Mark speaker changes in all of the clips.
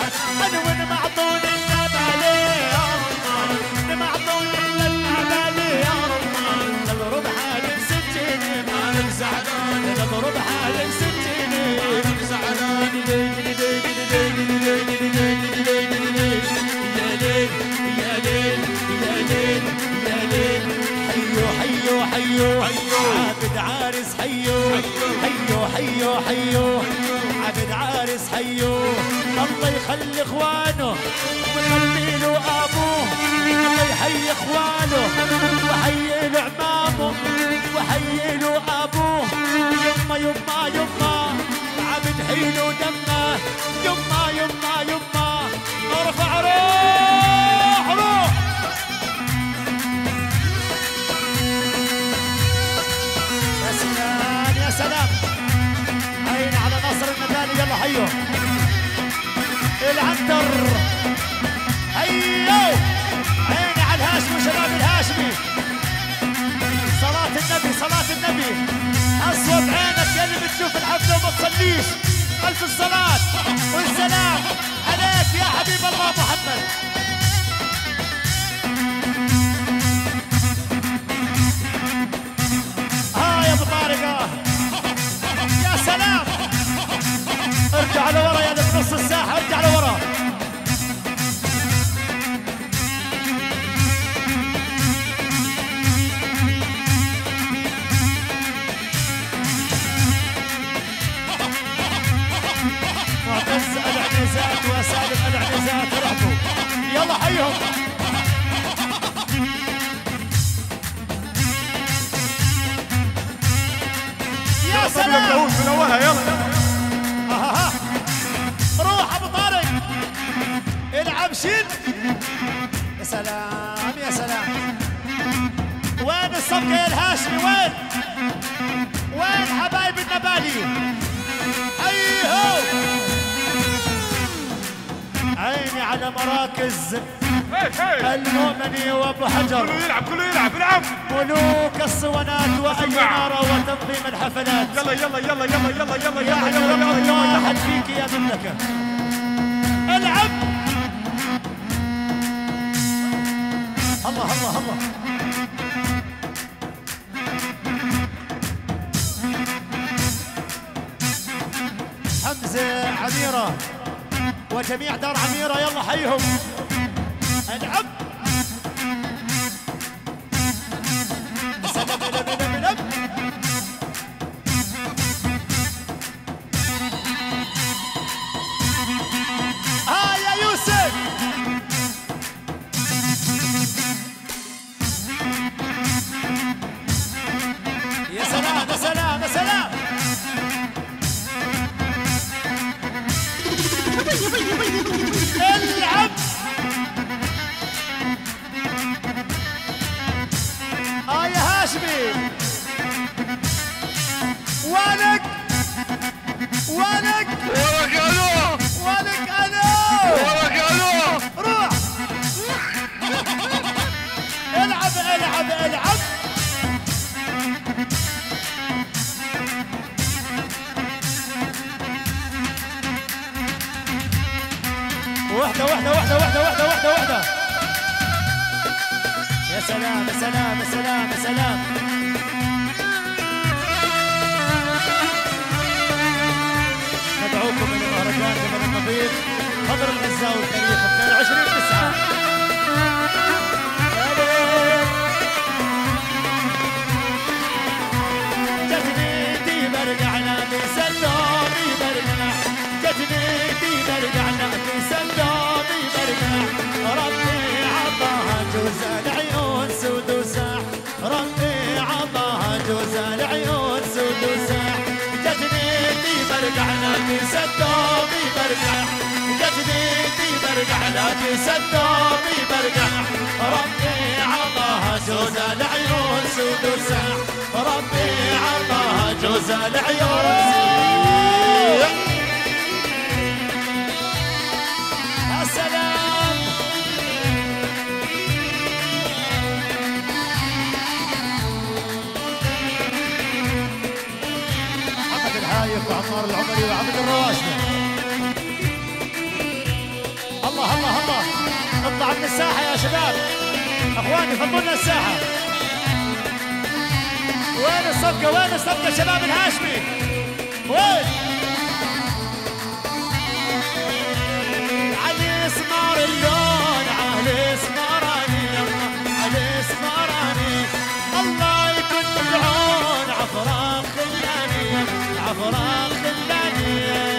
Speaker 1: وين معطوني النبالي يا رمان معطوني النبالي يا رمان نضرب حال سجيني مالك زعلان نضرب حال سجيني مالك زعلان يا ليل يا ليل يا ليل يا ليل حيو حيو حيو عابد عارس حيو حيو حيو حيو عابد عارس حيو الله يخلي اخوانه ويخلي له ابوه الله يحيي اخوانه وحيي له عمامه وحيي له ابوه يما يما يما عابد حيله دمه يما يما يما ارفع روح روح يا سلام يا سلام عين على ناصر النبالي يلا حيو العنتر ايوه عيني على الهاشمي شباب الهاشمي صلاة النبي صلاة النبي اصوب عينك يا اللي بتشوف الحفلة وما تصليش الف الصلاة والسلام عليك يا حبيب الله محمد يا ابو طارق يا سلام ارجع لورا يا اللي بنص الساحة ارجع لورا معتز العنزات وسالم العنزات رحبوا يلا حيهم يا سلام
Speaker 2: من اولها يلا
Speaker 1: روح ابو طارق العب شيل يا سلام يا سلام وين الصفقه يا الهاشمي وين حبايب النبالي ايهو عيني على مراكز المؤمني وابو حجر
Speaker 2: كله يلعب كله يلعب العب
Speaker 1: ملوك الصوانات وايماره وتنظيم الحفلات
Speaker 2: يلا يلا يلا يلا يلا يلا
Speaker 1: يعلم الله احد فيك يا مملكه العب الله الله الله حمزه عميره وجميع دار عميره يلا حيهم العب يا يوسف يا سلام يا سلام يا سلام العب يا هاشمي ولك ولك
Speaker 2: ولك الو
Speaker 1: ولك الو
Speaker 2: ولك الو
Speaker 1: روح العب العب العب واحدة واحدة واحدة واحدة واحدة واحدة واحدة يا سلام يا سلام يا سلام يا سلام ندعوكم إلى مهرجان جبل النظيف خضر الغزاوي التاريخ 22/9 جتني برجعنا بسلامي برجع جتني برجعنا بسلامي برجع ربي عطاها جوز العيون سود وساح ربي عطاها جوز العيون سود وساح جتني برجعنا بسلامي برجع جتني برجعنا بسلامي برجع ربي عطاها جوز العيون سود وساح ربي عطاها جوز العيون يا سلام محمد الهايف وعمار العمري وعبد الرواشدة الله الله الله، اطلع من الساحة يا شباب، اخواني فضوا لنا الساحة. وين الصفقة؟ وين الصفقة شباب الهاشمي؟ وين؟ علي اسمر اللون، علي اسمراني، علي اسمراني، الله يكون بالعون، عفراق خلاني، عفراق خلاني.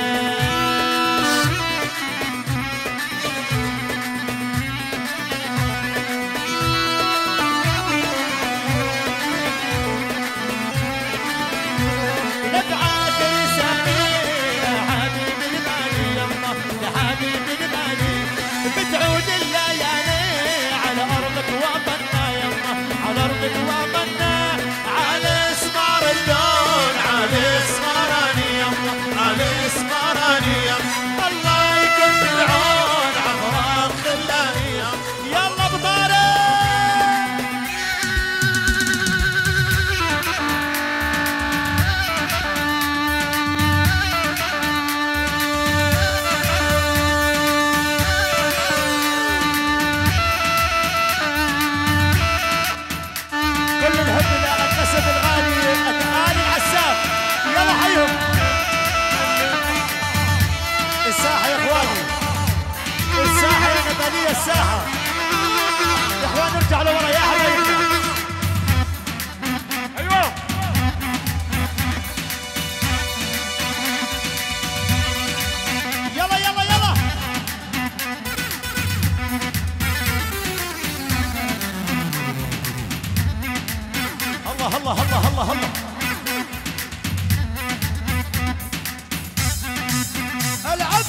Speaker 1: بتعود الليالي على أرضك وطننا يما، على أرضك وطننا، على اسمر اللون، على اسمراني يما، على اسمراني يما، الله يكون بالعون، عفراق خلاني يما. يلا أبو طارق. الساحة يا اخوان، نرجع لورا يا حبايبنا.
Speaker 2: ايوه
Speaker 1: يلا يلا يلا. الله الله الله الله الله. العب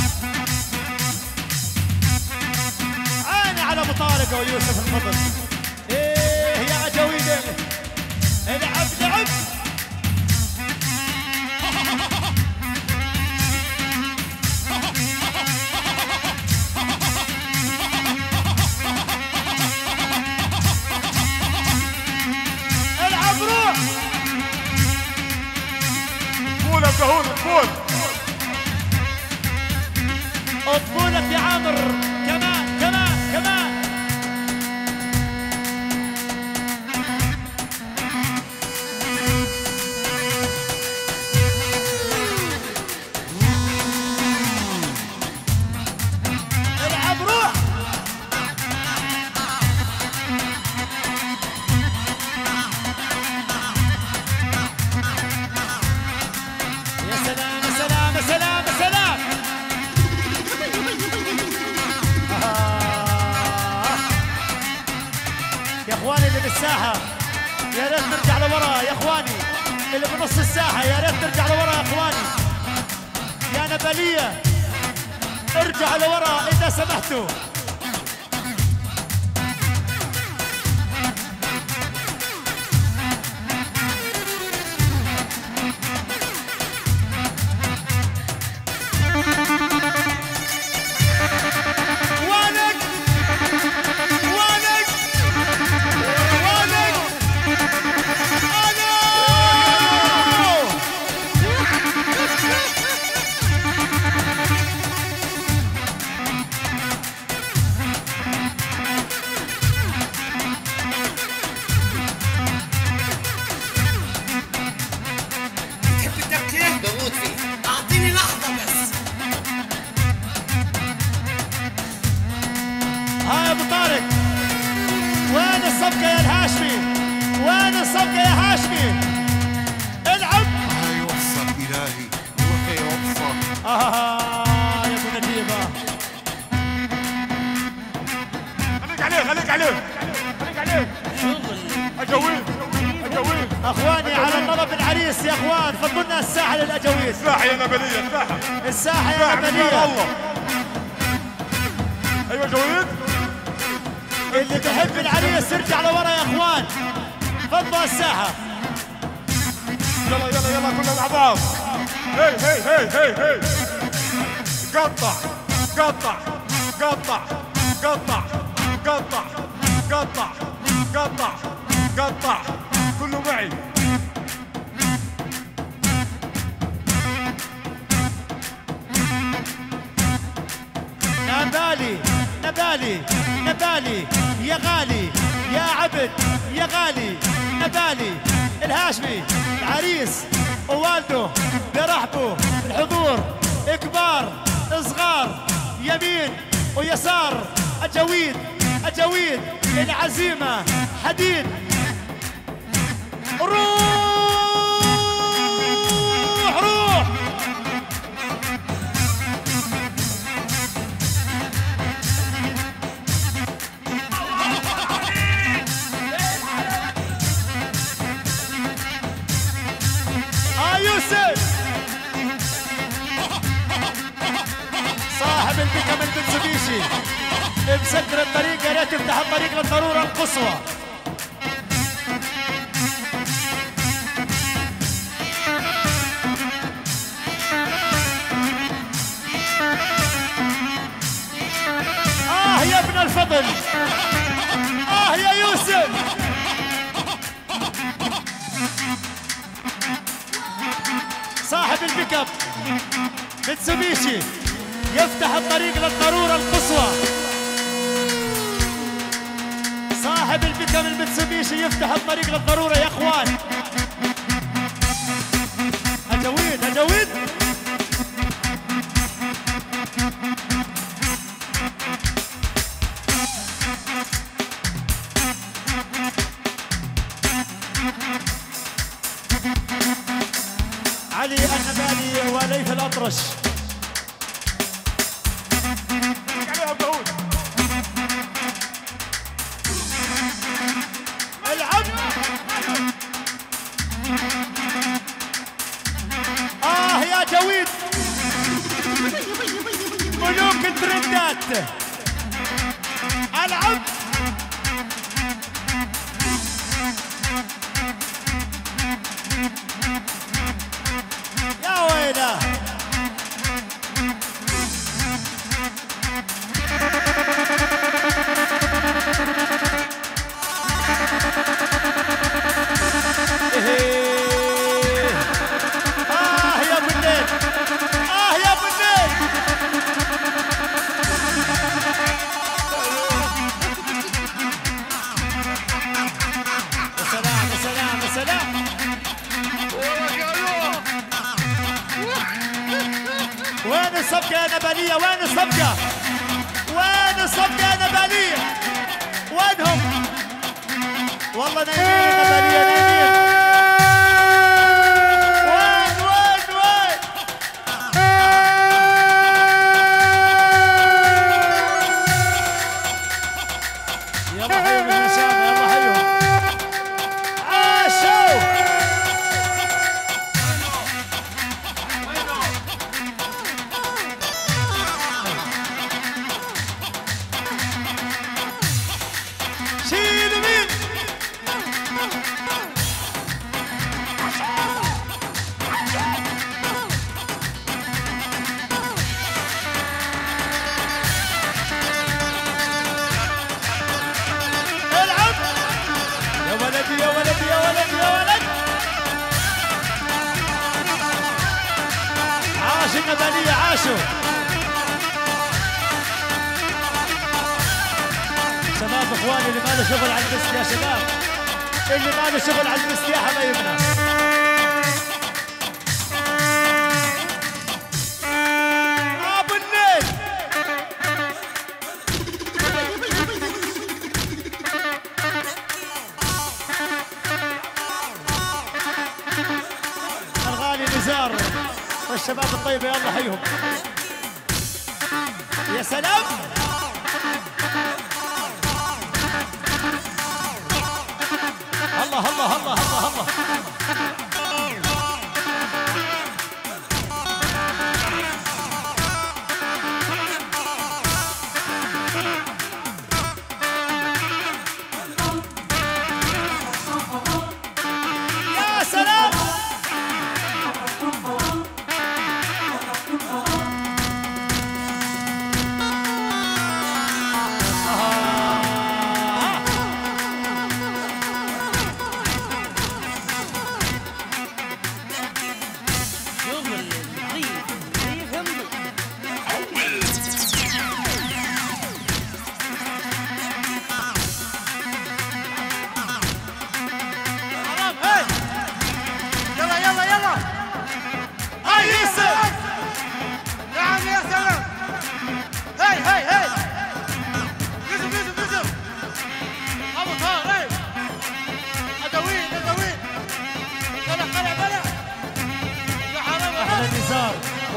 Speaker 1: ابو طارق ويوسف الفضل. ايه يا عجويده، العب لعب. العب روح.
Speaker 2: قول يا كهون، قول.
Speaker 1: اطبولك يا عامر، كمان كمان كمان. الساحة يا ريت نرجع لورا يا اخواني، اللي بنص الساحة يا ريت نرجع لورا يا اخواني. يا نبلية ارجع لورا اذا سمحتوا. ها ابو طارق، وين الصفقة يا الهاشمي؟ وين الصفقة يا هاشمي؟ العب.
Speaker 3: يوفق إلهي، روحي يوفق.
Speaker 1: يا ابو نجيبة،
Speaker 2: خليك عليه خليك عليه خليك عليه. اجويد اجويد
Speaker 1: اخواني على طلب العريس يا اخوان، فضوا لنا الساحة للاجويد.
Speaker 2: الساحة يا نبلية، الساحة
Speaker 1: الساحة يا نبلية.
Speaker 2: الله. ايوه جويد،
Speaker 1: اللي بحب العريس يرجع لورا يا اخوان، فضوا الساحة.
Speaker 2: يلا يلا يلا كلنا مع بعض. هي هي هي هي هي. قطع قطع قطع قطع قطع قطع قطع قطع، كله معي.
Speaker 1: نابالي نبالي نبالي يا غالي يا عبد يا غالي نبالي الهاشمي العريس ووالده برحبوا الحضور كبار صغار يمين ويسار الجويد الجويد العزيمة حديد روح روح يوسف صاحب البيكم المتسوبيشي مسكر الطريق يا ريت تفتح الطريق للضرورة القصوى يا ابن الفضل يا يوسف صاحب البيك اب متسوبيشي يفتح الطريق للضرورة القصوى صاحب البيك اب المتسوبيشي يفتح الطريق للضرورة يا اخوان اجويد اجويد علي النبالي وليث الأطرش العب يا جويد ملوك الترندات العب يا ويله يا ابو الليل يا ابو الليل يا سلام يا سلام يا سلام وين الصفقة يا نبالية؟ وين الصفقة؟ وين الصفقة يا نبالية؟ وينهم؟ والله نايمين نبالية نايمين. وين وين وين؟ يلا حيهم يا أسامة يلا حيهم. عاشوا. شيل مين العب يا ولدي يا ولدي يا ولدي يا ولد عاش النبالية عاشوا شباب اخواني اللي ما له شغل على المسك يا شباب اللي ما له شغل على المسياحة ما يبنى ابو الليل الغالي نزار والشباب الطيبة يلا حيهم يا سلام الله الله الله الله الله يا سلام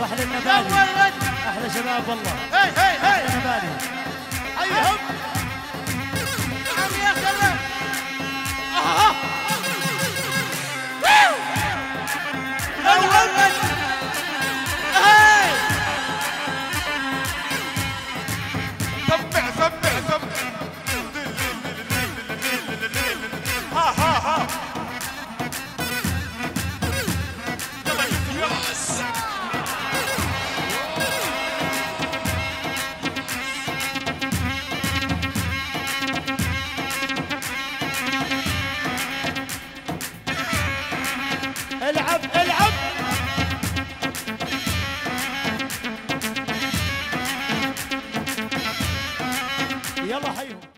Speaker 1: واحلى النبالي احلى شباب والله.
Speaker 4: هي هي هي
Speaker 1: النبالي
Speaker 4: حيهم نعم يا سلام.
Speaker 2: سمع سمع سمع. ها ها ها. يلا يوسف يلا.
Speaker 1: العب العب. يلا حيهم.